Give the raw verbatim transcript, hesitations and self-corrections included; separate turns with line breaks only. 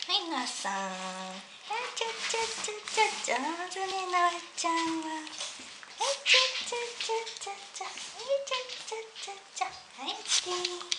はいなさん。はいちゃちゃちゃちゃ上手ねなわちゃんは。はいちゃちゃちゃちゃちゃはいちゃちゃちゃちゃはいチキン。